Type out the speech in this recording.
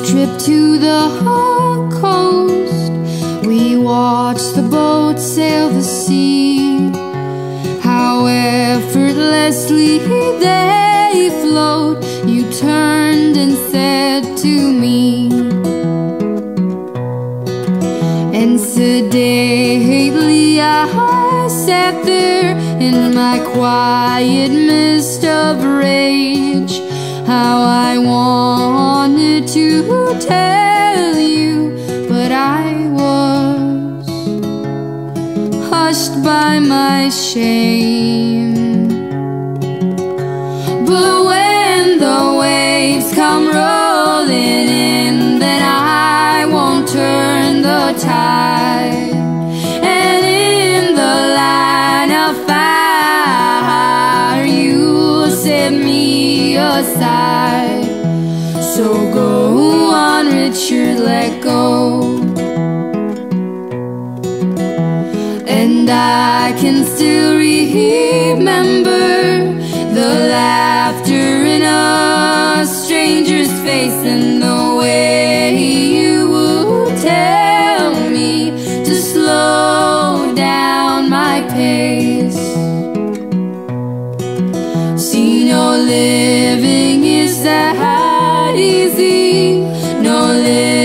trip to the coast, we watched the boat sail the sea. How effortlessly they float, you turned and said to me. And sedately I sat there in my quiet mist of rage. How I wanted to tell you, but I was hushed by my shame. But when the waves come rolling in, then I won't turn the tide. And in the line of fire, you'll set me aside. So go on, Richard, let go. And I can still remember the laughter in a stranger's face, and the way you would tell me to slow down my pace. See, no living is that easy, no living